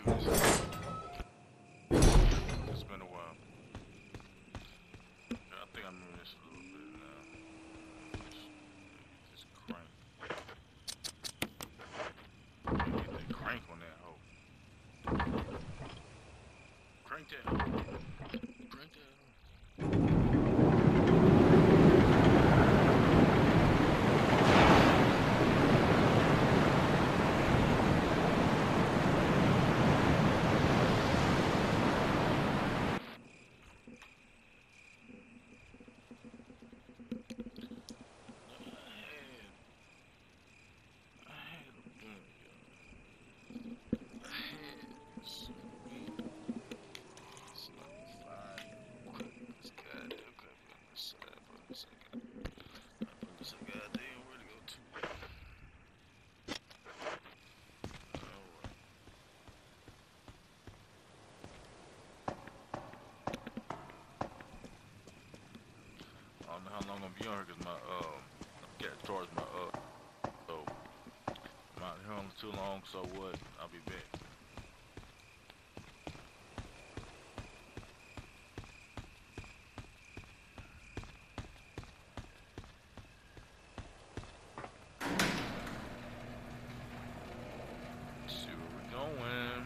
this. It's been a while. I think I remember this a little bit now. Just crank. Get that crank on that hoe. Crank that hoe. Crank that hoe. I don't know how long I'm gonna be on here because my I'm getting towards my so I'm out here on too long, so what? I'll be back. Let's see where we're going.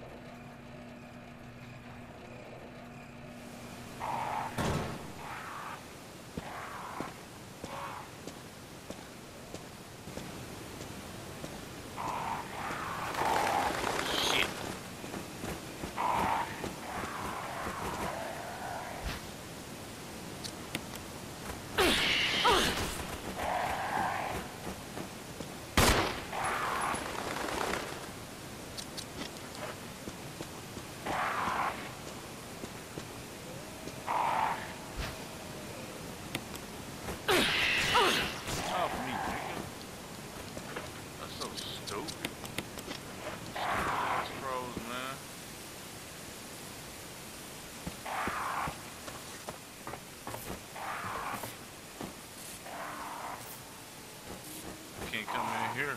Can't come in here.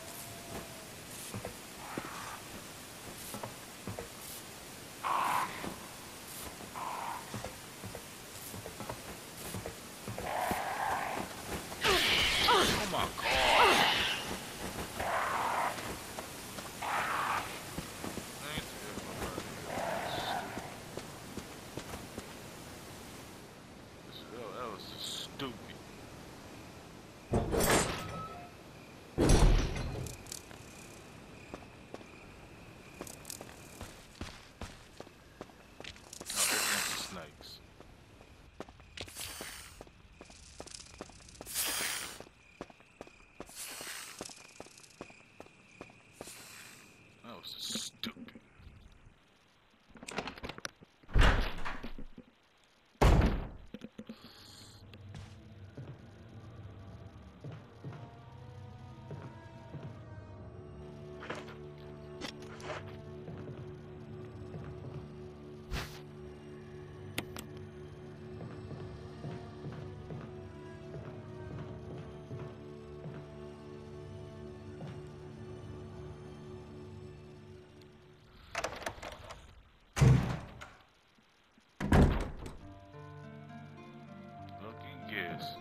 Oh my god. That was just stupid. Snakes. That was stupid. Yes.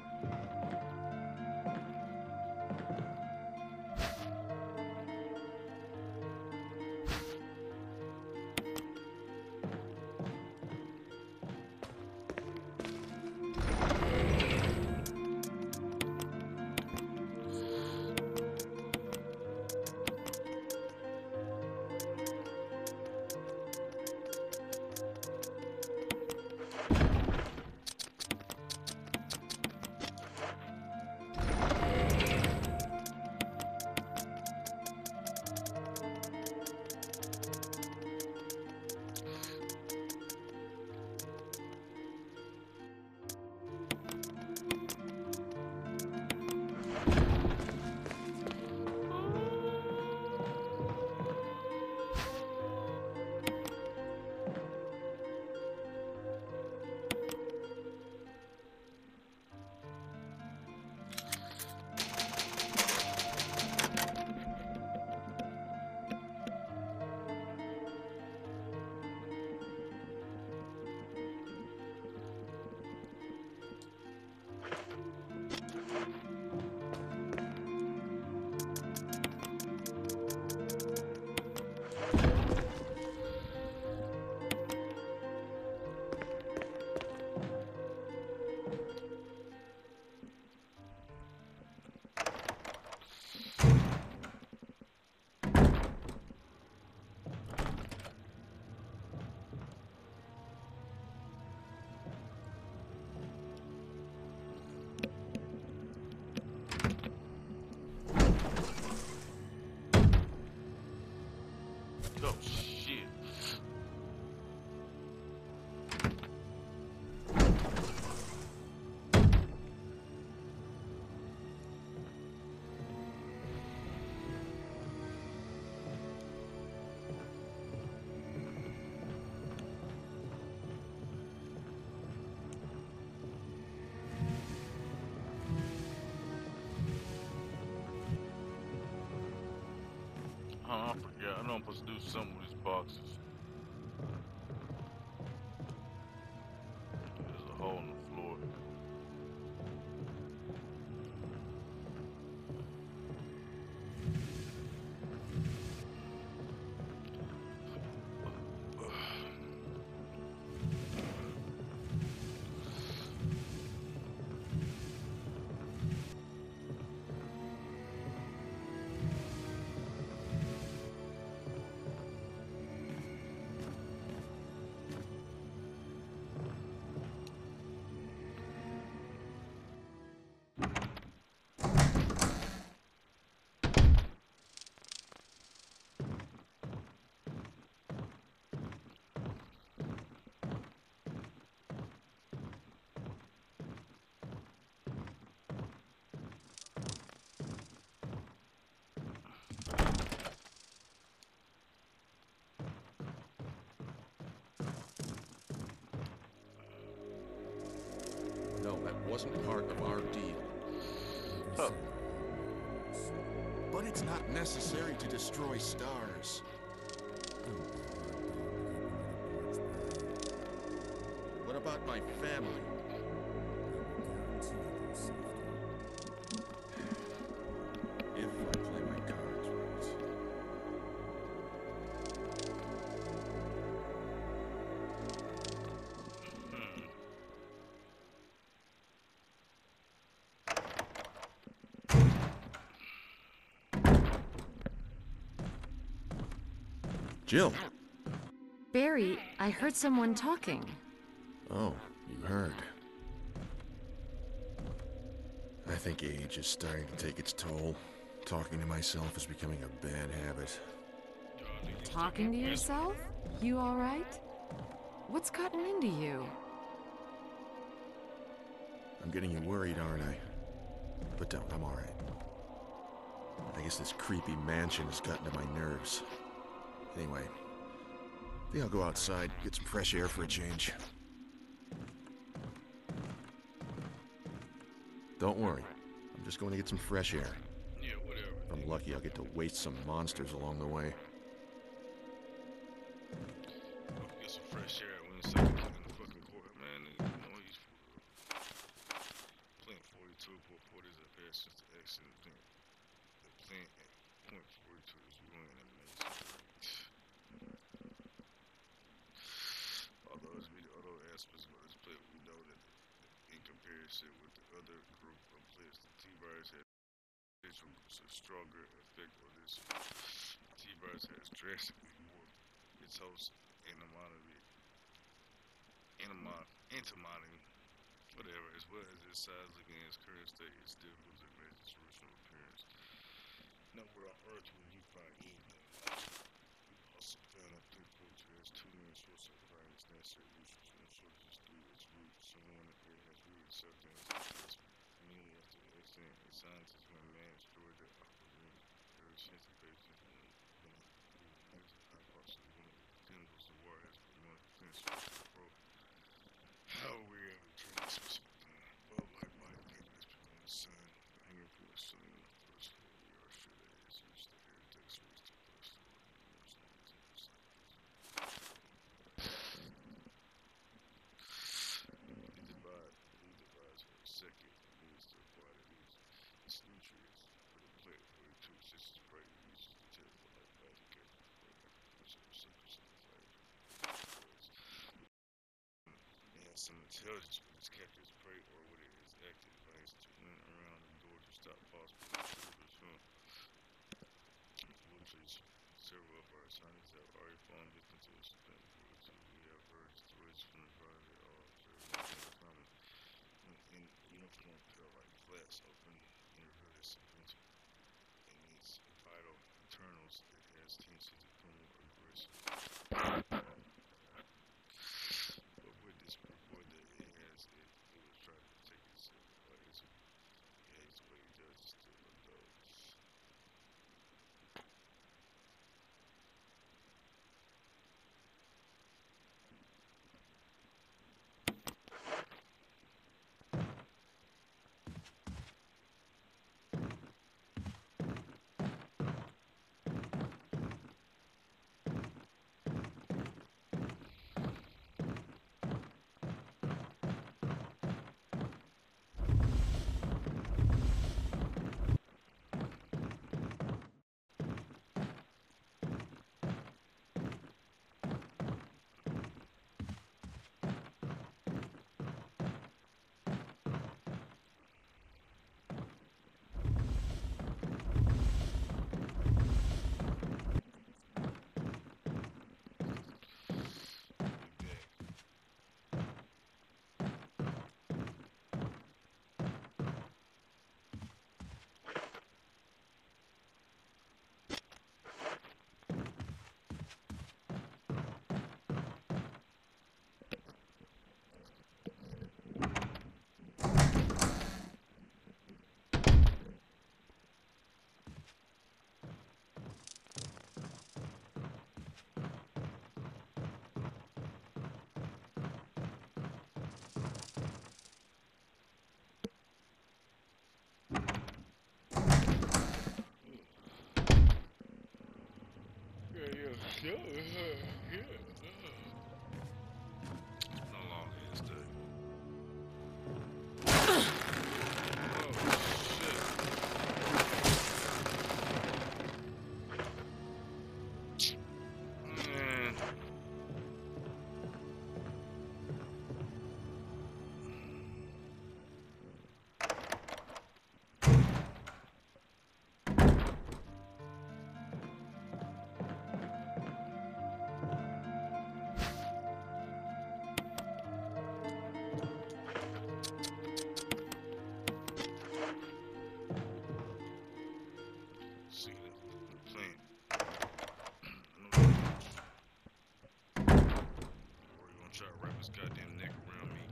I forgot. I know I'm supposed to do something with these boxes. There's a hole in the floor. No, that wasn't part of our deal. Huh. But it's not necessary to destroy stars. What about my family? If I play my cards right. Jill! Barry, I heard someone talking. Oh, you heard. I think age is starting to take its toll. Talking to myself is becoming a bad habit. Talking to yourself? You alright? What's gotten into you? I'm getting you worried, aren't I? But don't, I'm alright. I guess this creepy mansion has gotten to my nerves. Anyway, I think I'll go outside, get some fresh air for a change. Don't worry, I'm just going to get some fresh air. Yeah, whatever. If I'm lucky, I'll get to waste some monsters along the way. Get some fresh air when it's like in the fucking court, man. You know he's playing 42 for is a pass since the accident thing. The playing at point 42 is ruining amazing. Although aspects of this play, we know that in comparison with the other group of players, the T-Virus has a stronger effect on this. T-Virus has drastically more its host antimony, whatever, as well as its size looking at its current state, it's difficult to imagine its original appearance. Nowhere on Earth will you find anything like it. We also found out that Fortune has two main sources of violence necessary issues and sources through its roots. Someone that has rooted acceptance community after the accident, a scientist when a man destroyed the operating very extensive basis and has a hypothesis one of the chemicals the war has promoted potential for how we have determined a specific thing. Well, like my thickness between the sun hanging from the sun and the first floor, we are sure that it is used to air takes race to first floor and numerous lines of cycles. He divides for a second and needs to acquire its nutrients for the plant 42 since its prey uses the terrible light by the capture for receptors in the flames. It has some intelligence when it's captured its prey or when it is active device to win around the door to stop possible intruders from whoopsies. Several of our scientists have already fallen victim to its plant 42. We have heard stories from the body that all observed common in uniform felt like flats open in reverse winter. It needs vital internals that has tendency to become more aggressive. But with this report that it was trying to protect itself, but it hates the way it does it still adults. here. No longer is that. Man. See the plan. Or you gonna try to wrap his goddamn neck around me?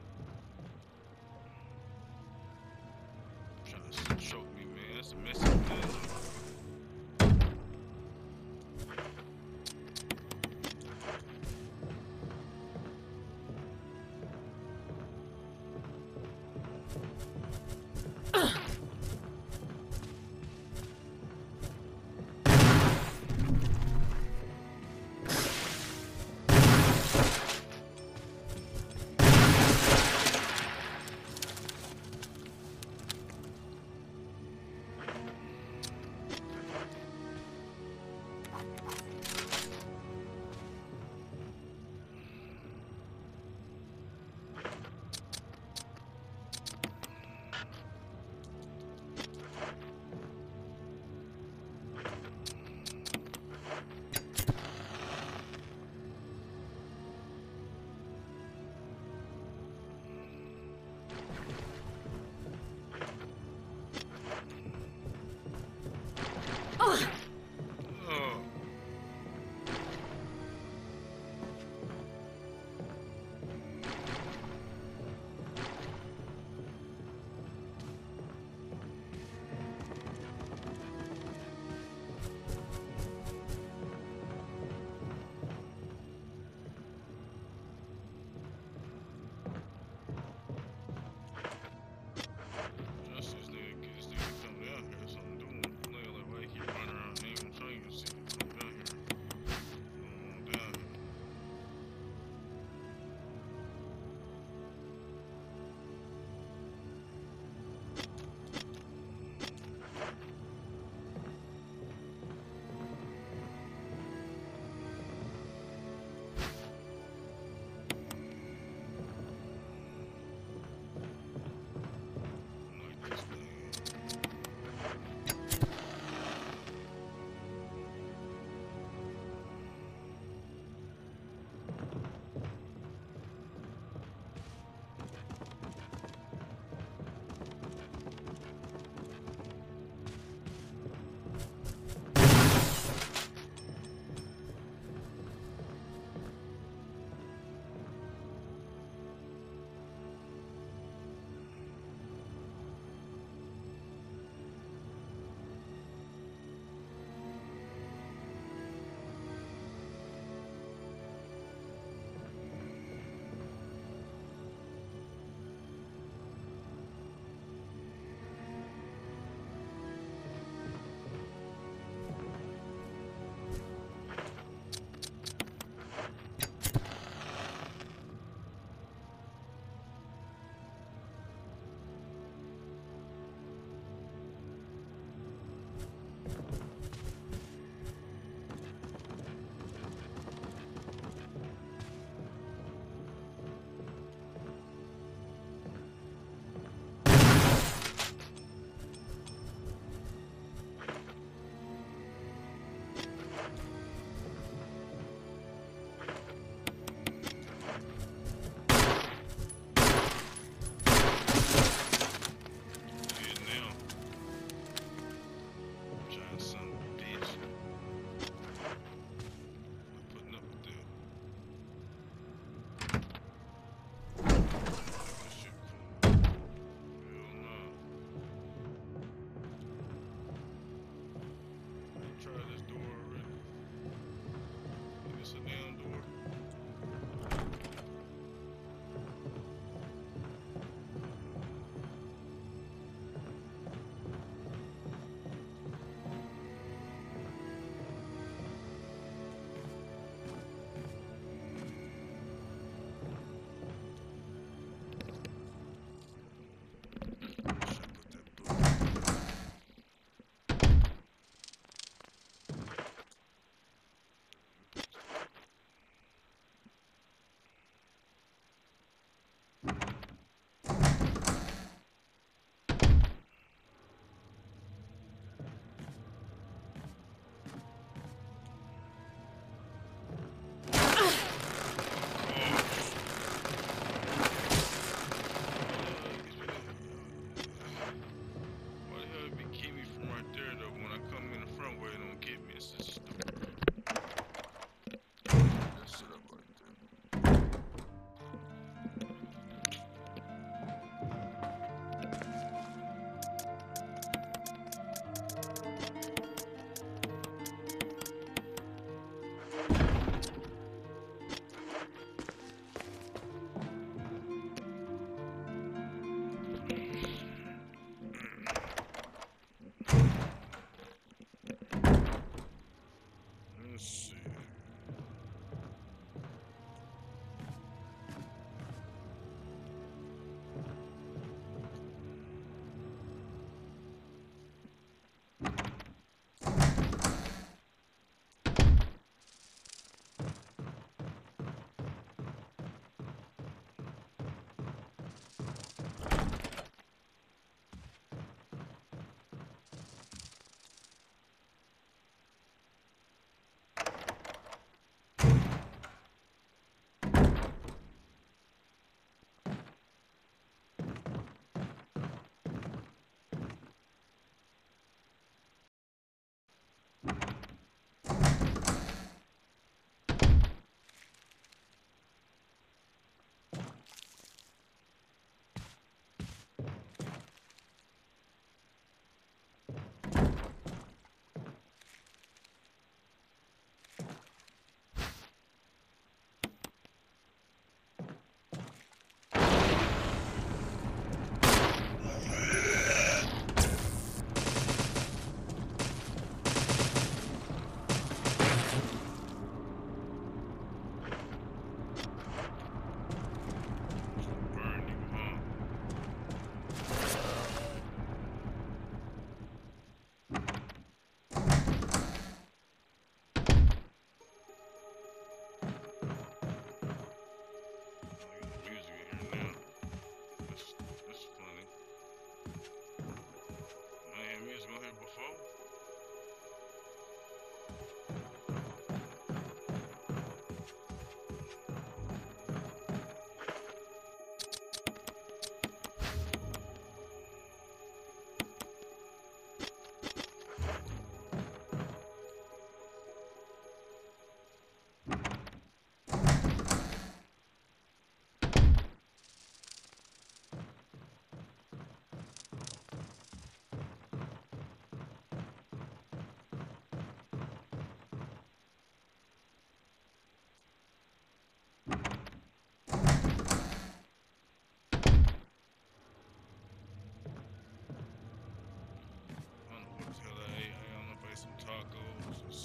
Trying to choke me, man. That's a message, man.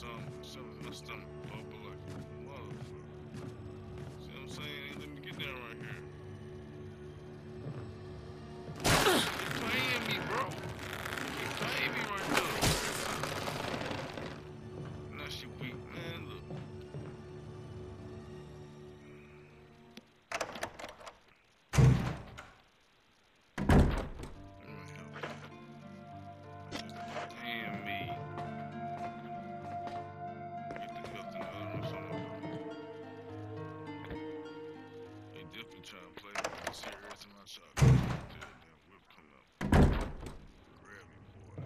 something, my stomach bubble like a motherfucker. See what I'm saying? Let me get down right here. Keep playing me, bro. Keep playing me right there. Now she weak, man. Look. Damn me. Get the health in the other room somewhere. They definitely trying to play with this here every time I shot. Damn whip come out. Grab me, boy.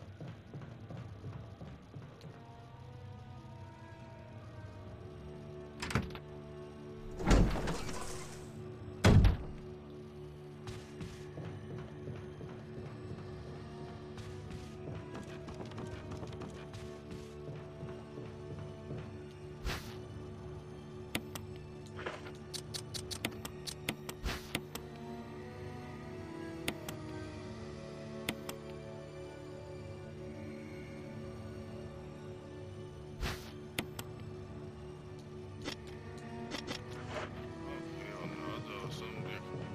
Hell no, I thought it was something different.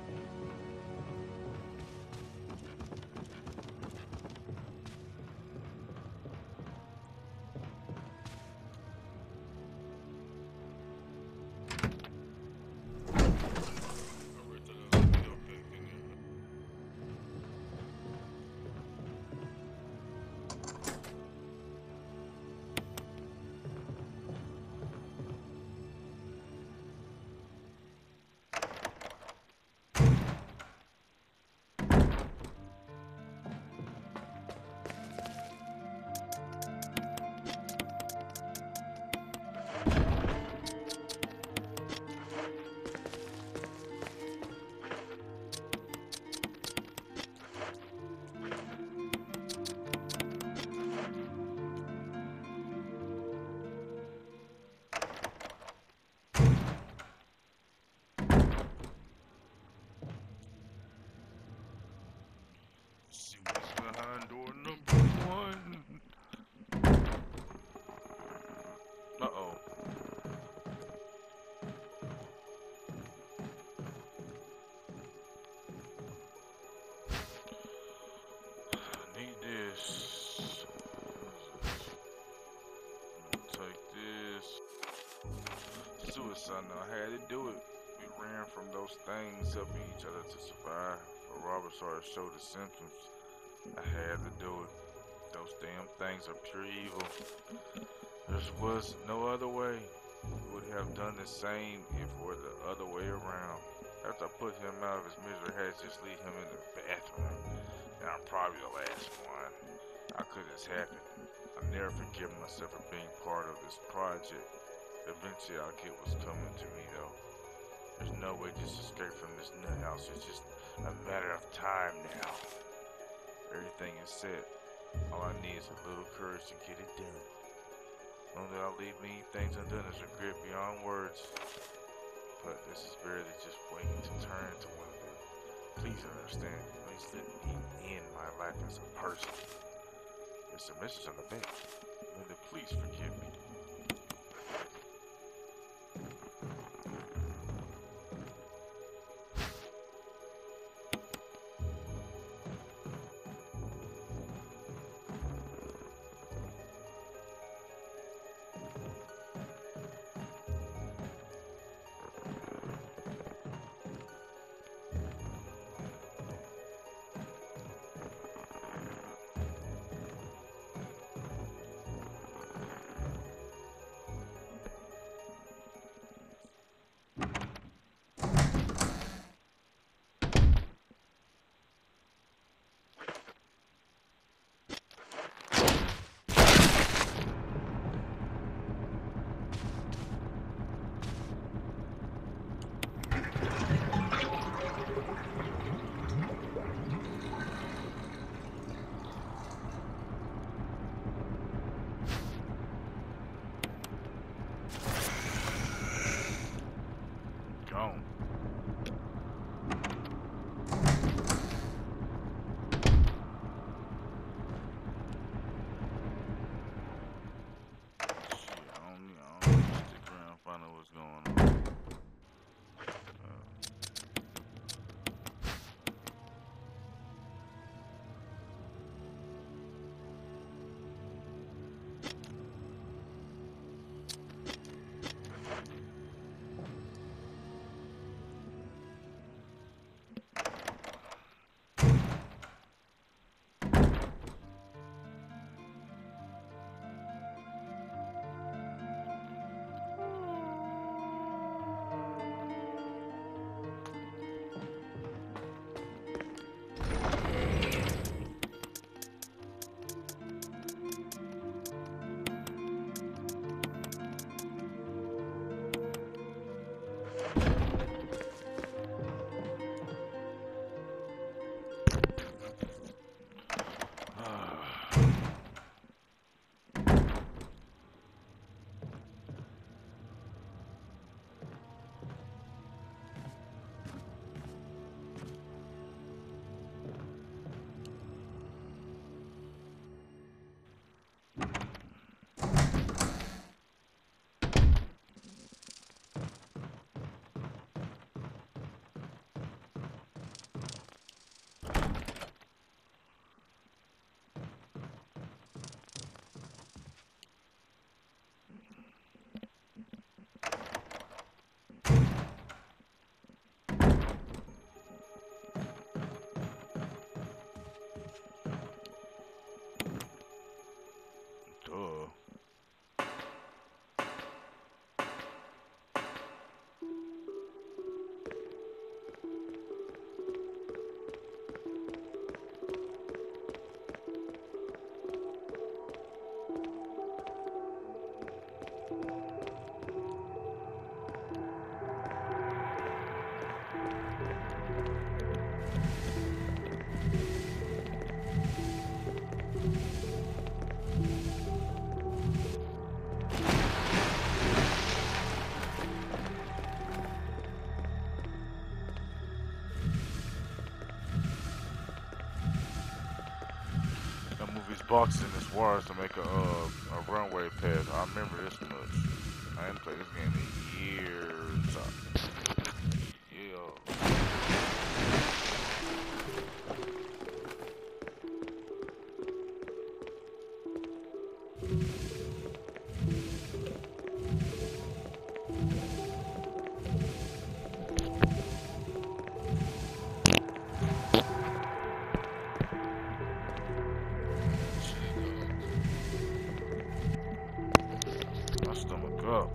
I read that as a video pick in there. See what's behind door number 1. Uh-oh. Need this. Take this. Suicide, now I had to do it. We ran from those things, helping each other to survive. But Robert started to show the symptoms. I had to do it. Those damn things are pure evil. There was no other way. We would have done the same if it were the other way around. After I put him out of his misery, I had to just leave him in the bathroom. And I'm probably the last one. How could this happen? I'll never forgive myself for being part of this project. Eventually I'll get what's coming to me though. There's no way to escape from this nut house. It's just a matter of time now. Everything is set. All I need is a little courage to get it done. Know that I'll leave many things undone is regret beyond words. But this is barely just waiting to turn into one of them. Please understand. Please let me end my life as a person. There's a message on the back. Linda, please forgive me. boxing this wires to make a runway path. I remember this much. I ain't played this game in years. Yeah. My stomach up.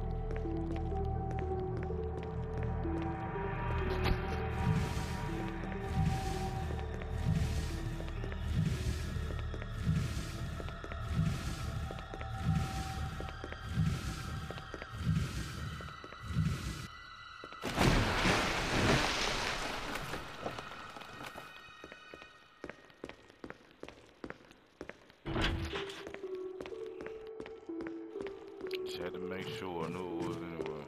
Just had to make sure I knew it was anyway.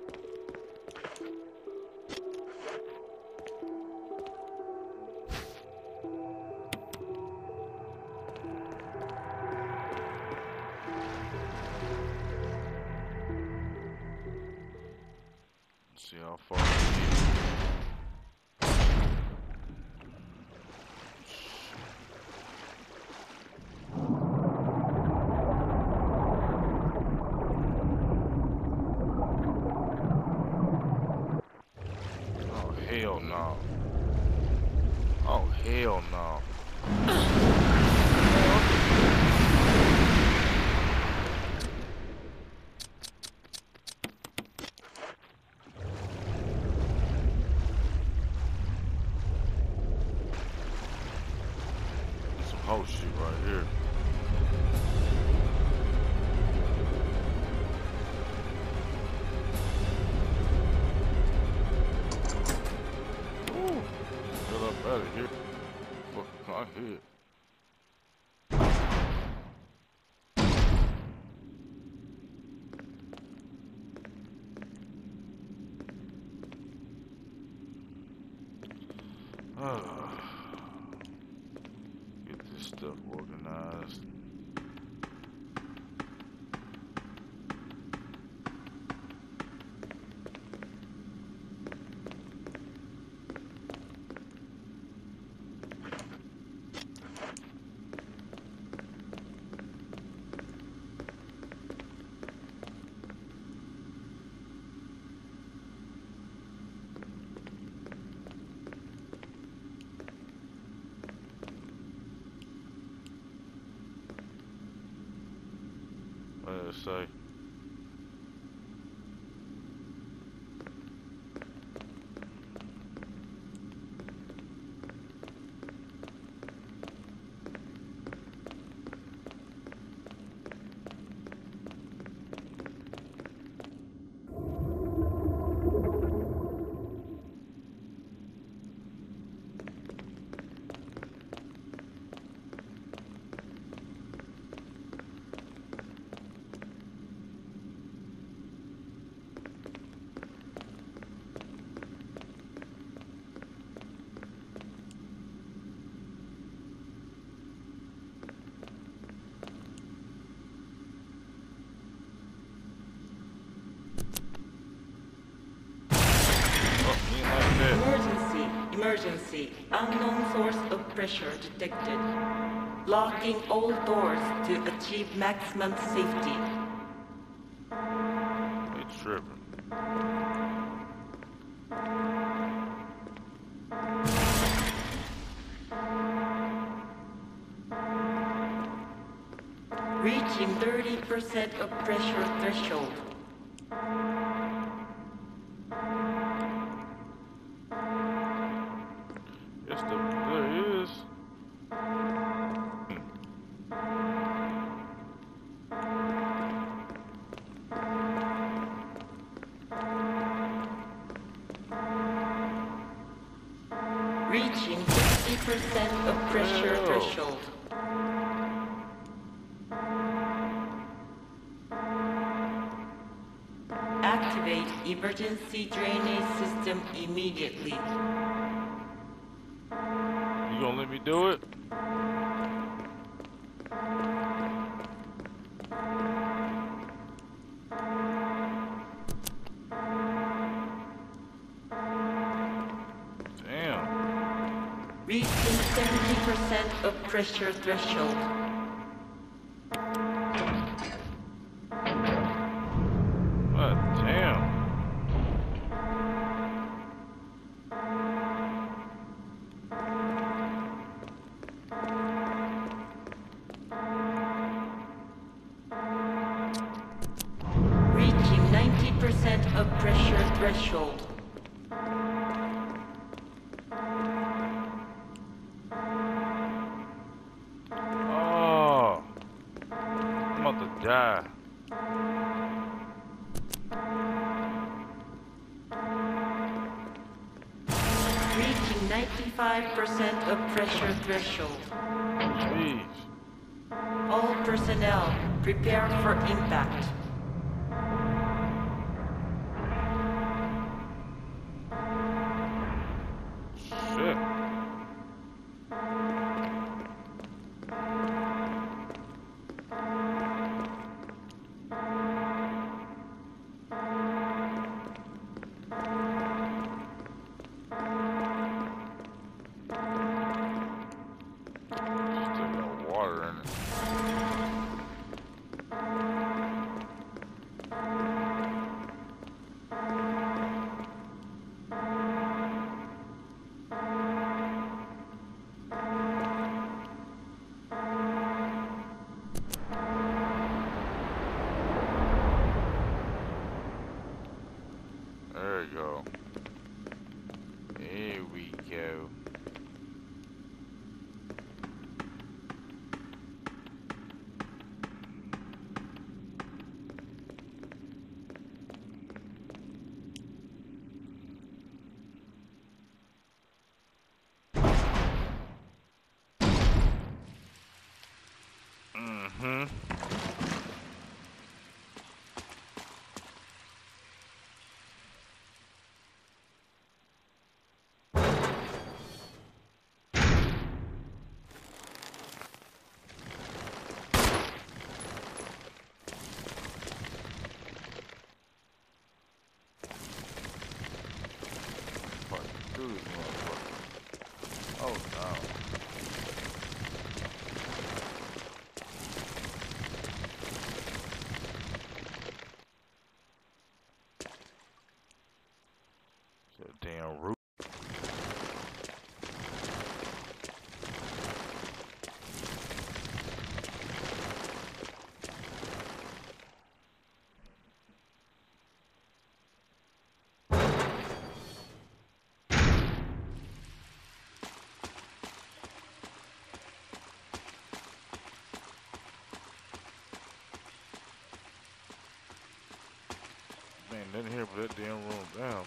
Let's see how far I can get. Hell no. Oh, hell no. Some whole shit right here. Get up out of here. Fuck my head. Get this stuff organized. What did it say? Emergency. Unknown source of pressure detected. Locking all doors to achieve maximum safety. They tripping. Reaching 30% of pressure threshold. Yes, there is. Reaching 50% of pressure threshold. Activate emergency drainage system immediately. You gonna let me do it? 10% of pressure threshold. What? Damn. Reaching 90% of pressure threshold. Oh. I'm about to die. Reaching 95% of pressure threshold. Jeez. All personnel, prepare for impact. Shit. Still got water in it. There we go. Here we go. Mm-hmm. Fuck, do this motherfucker. Oh no. It's a damn root. Man, nothing here but that damn room down.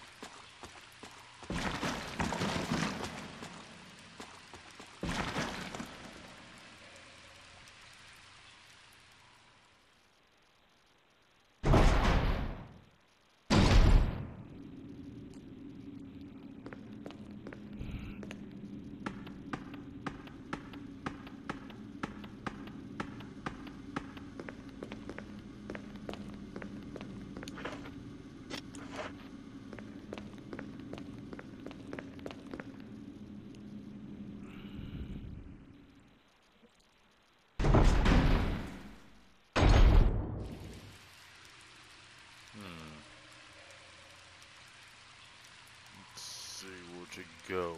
Let's see where'd you go.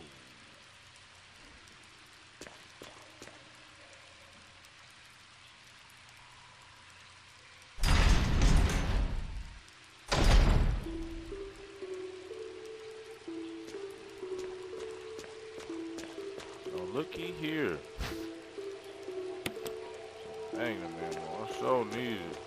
Oh, looky here. Dang it, man. I so need it.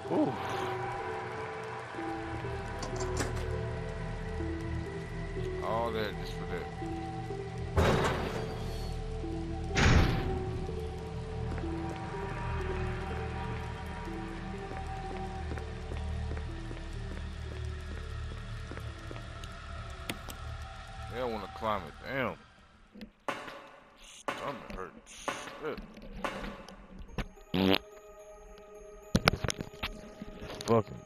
Ooh. All that just for that. They don't want to climb it. Damn. Stomach hurts. Shit. Fucking